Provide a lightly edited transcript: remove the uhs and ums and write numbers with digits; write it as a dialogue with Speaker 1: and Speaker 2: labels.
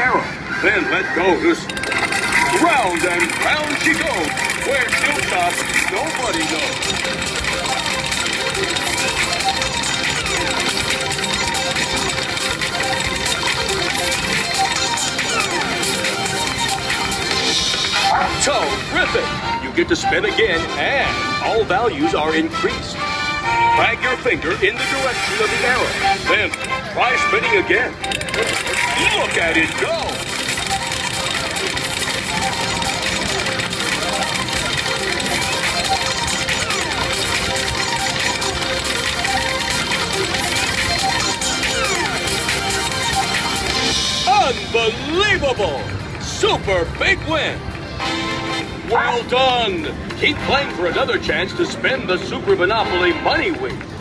Speaker 1: arrow. Then let go this. Round and round she goes. Where she'll stop, nobody knows. Terrific! You get to spin again, and all values are increased. Drag your finger in the direction of the arrow. Then try spinning again. Look at it go! Unbelievable! Super big win! Well done! Keep playing for another chance to spin the Super Monopoly Money Wheel.